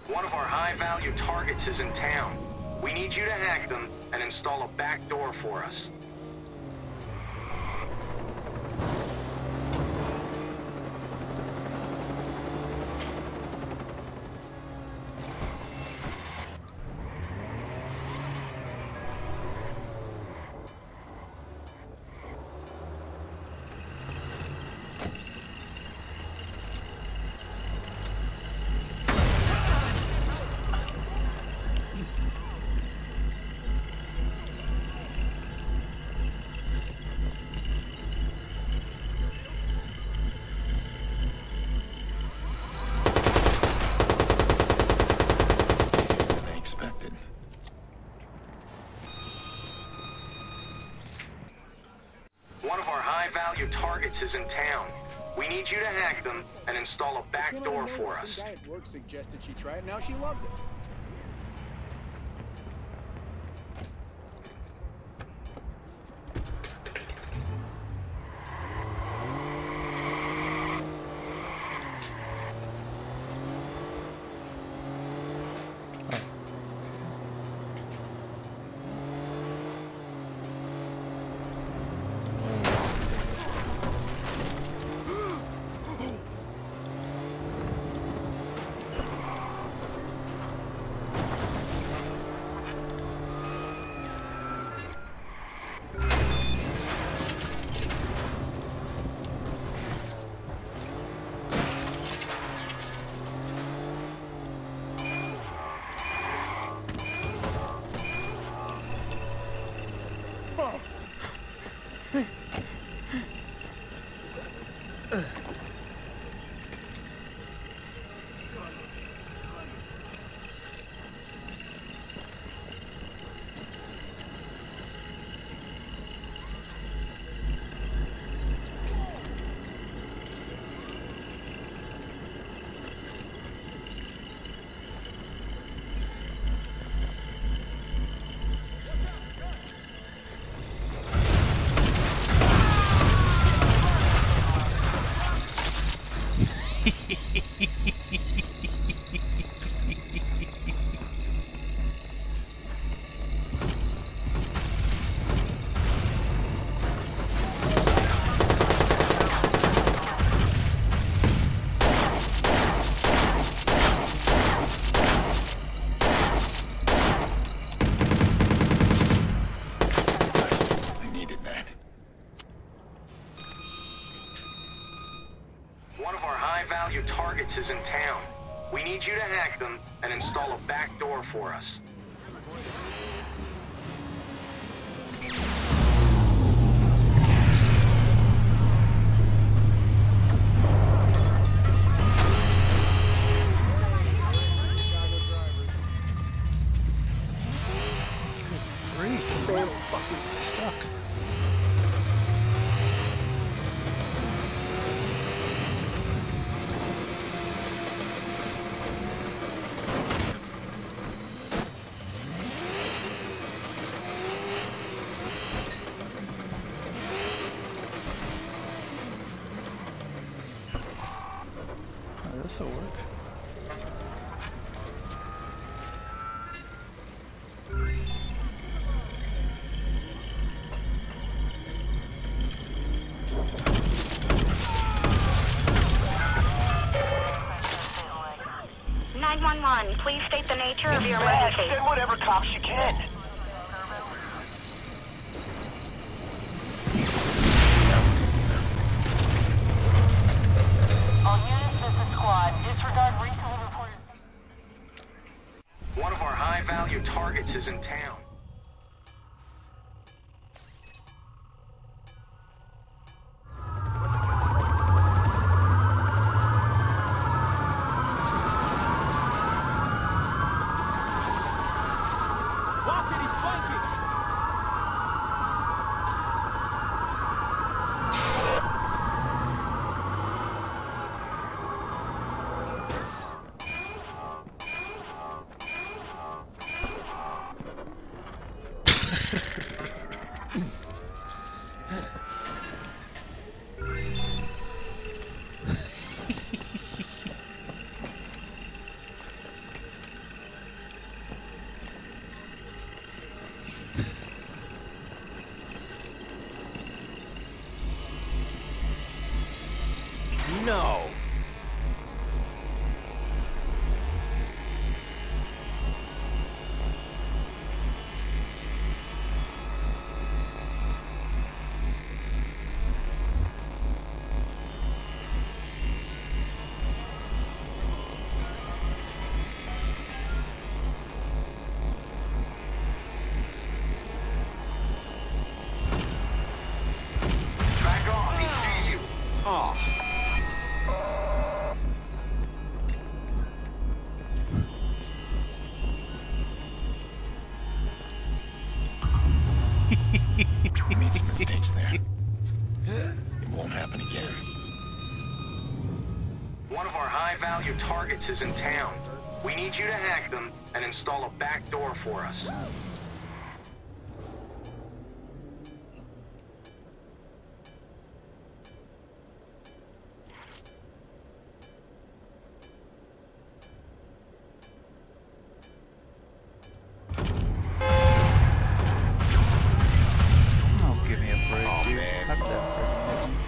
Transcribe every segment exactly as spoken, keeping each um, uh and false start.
One of our high-value targets is in town. We need you to hack them and install a back door for us. One of our high-value targets is in town. We need you to hack them and install a back door for us. Some guy at work suggested she try it. Now she loves it. High-value targets is in town. We need you to hack them and install a back door for us. Three, man, fucking stuck. This'll work. nine one one, please state the nature of your emergency. Send whatever cops you can. All units, this is squad. Disregard recently reported. One of our high-value targets is in town. targets is in town. We need you to hack them and install a back door for us. Oh, give me a break, Oh, dude. man. How could that freaking miss me?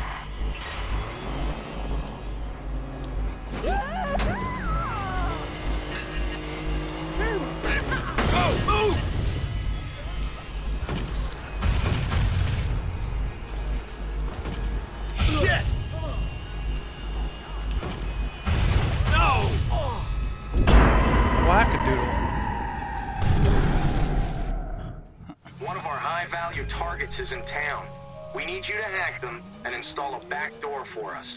Wackadoodle. One of our high-value targets is in town. We need you to hack them and install a back door for us.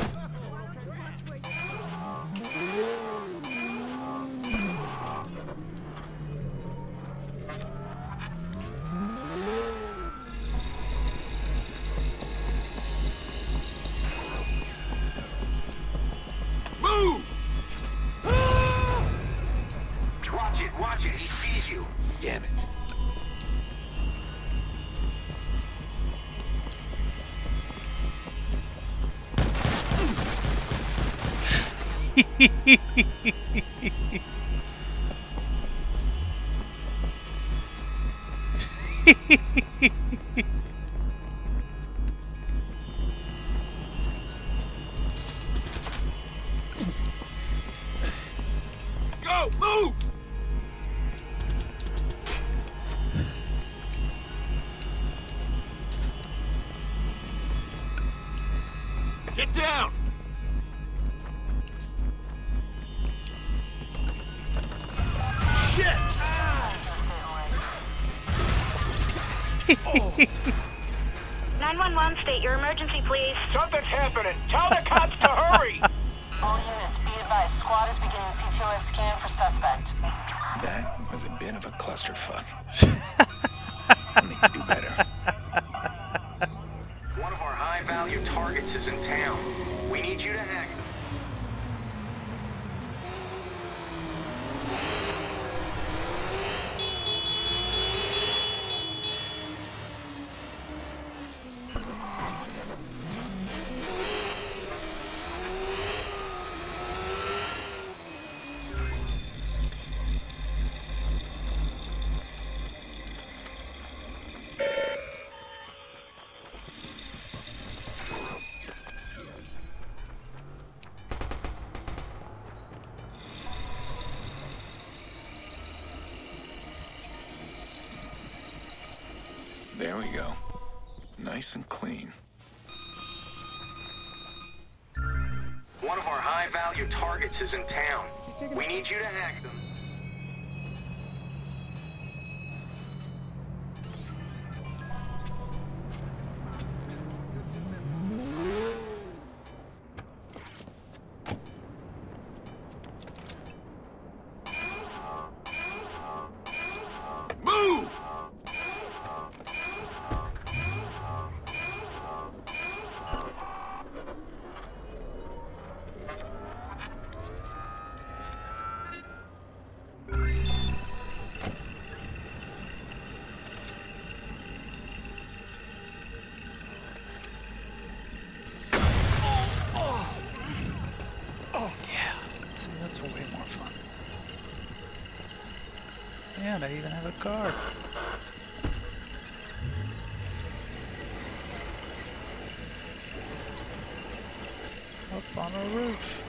Move! Watch it, watch it, he sees you. Damn it. Go, move! Get down! Shit! nine one one, state your emergency, please. Something's happening! Tell the cops to hurry! All units, be advised. Squad is beginning C T O S scan for suspect. That was a bit of a clusterfuck. I need to do better. One of our high-value targets is in town. We need you to hack them. There we go. Nice and clean. One of our high-value targets is in town. She's taking We need you to hack them. Move! Yeah, see, that's way more fun. And I even have a car. Up on a roof.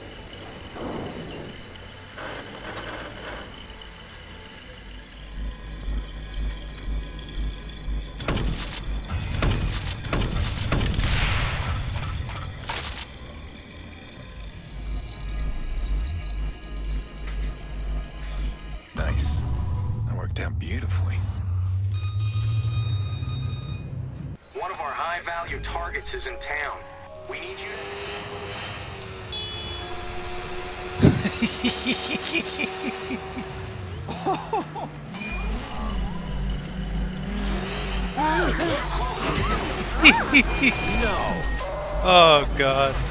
Nice. That worked out beautifully. One of our high-value targets is in town. We need you Oh god.